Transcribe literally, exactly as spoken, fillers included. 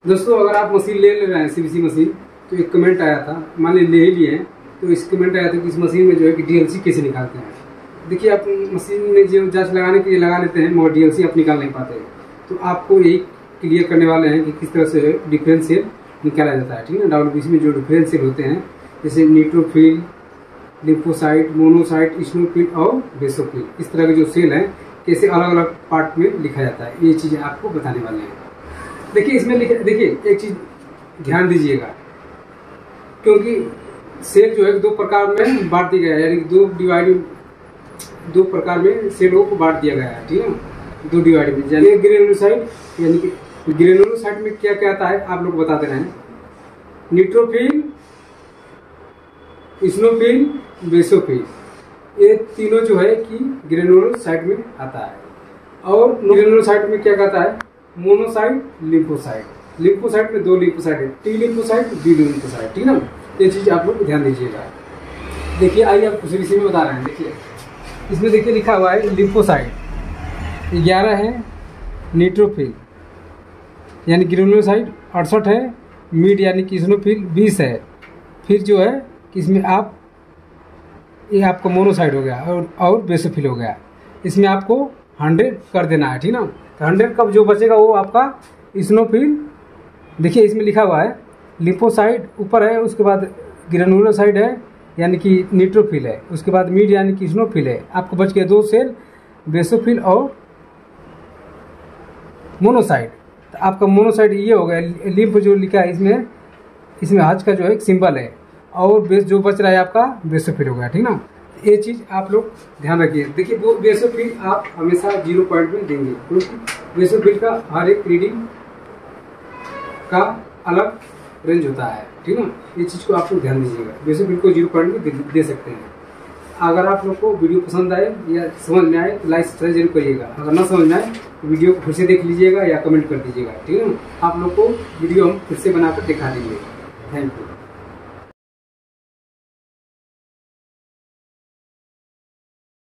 दोस्तों अगर आप मशीन ले ले रहे हैं सीवीसी मशीन, तो एक कमेंट आया था, मान ली ले ही लिए हैं, तो इस कमेंट आया था कि इस मशीन में जो है कि डीएलसी कैसे निकालते हैं। देखिए आप मशीन में जो जांच लगाने के लिए लगा लेते हैं मगर डीएलसी आप निकाल नहीं पाते, तो आपको यही क्लियर करने वाले हैं कि किस तरह से डिफरेंशियल निकाला जाता है। ठीक है, डब्ल्यूबीसी में जो डिफरेंशियल होते हैं जैसे न्यूट्रोफिल, लिम्फोसाइट, मोनोसाइट, इस्नोफिल और बेसोफिल, इस तरह के जो सेल हैं कैसे अलग अलग पार्ट में लिखा जाता है, ये चीज़ें आपको बताने वाले हैं। देखिए इसमें लिखा, देखिए एक चीज़ ध्यान दीजिएगा, क्योंकि सेल जो है दो प्रकार में बांट दिया गया है, यानी दो डिवाइड दो प्रकार में सेलों को बांट दिया गया है। ठीक है, दो डिवाइड में, यानी ग्रेनुलोसाइट, यानी कि ग्रेनुलोसाइट में क्या क्या आता है आप लोग बताते रहे, न्यूट्रोफिल, इस्नोफिल, बेसोफिल, ये तीनों जो है कि ग्रेनुलोसाइट में आता है। और ग्रेनुलोसाइट में क्या कहता है, मोनोसाइट, लिम्फोसाइट। लिम्फोसाइट में दो लिम्फोसाइट है, टी लिम्फोसाइट, बी लिम्फोसाइट। ठीक है ना, ये चीज आप लोग ध्यान दीजिएगा। देखिए आइए आप उसी विषय में बता रहे हैं। देखिए इसमें देखिए लिखा हुआ है लिम्फोसाइट ग्यारह है, न्यूट्रोफिल यानी ग्रेनुलोसाइट अड़सठ है, मिड यानी कि इस्नोफिल बीस है, फिर जो है कि इसमें आप ये आपका मोनोसाइट हो गया और और बेसोफिल हो गया, इसमें आपको हंड्रेड कर देना है। ठीक ना, तो हंड्रेड कब जो बचेगा वो आपका इस्नोफिल। देखिए इसमें लिखा हुआ है लिम्फोसाइट ऊपर है, उसके बाद ग्रेनुलोसाइट है यानी कि न्यूट्रोफिल है, उसके बाद मिड यानी कि इस्नोफिल है, आपको बच गया दो सेल बेसोफिल और मोनोसाइट। तो आपका मोनोसाइट ये हो गया, लिम्फ जो लिखा है इसमें इसमें हज का जो है एक सिंबल है, और बेस जो बच रहा है आपका बेसोफिल हो गया। ठीक ना, ये चीज़ आप लोग ध्यान रखिए। देखिए वो बेसोफिल आप हमेशा जीरो पॉइंट में देंगे, क्योंकि बेसोफिल का हर एक रीडिंग का अलग रेंज होता है। ठीक ना, ये चीज़ को आप लोग ध्यान दीजिएगा, बेसोफिल को जीरो पॉइंट में दे, दे सकते हैं। अगर आप लोग को वीडियो पसंद आए या समझ में आए तो लाइक सब्सक्राइब जरूर करिएगा, अगर ना समझ में आए तो वीडियो को फिर से देख लीजिएगा या कमेंट कर दीजिएगा। ठीक है ना, आप लोग को वीडियो हम फिर से बनाकर दिखा देंगे। Thank you.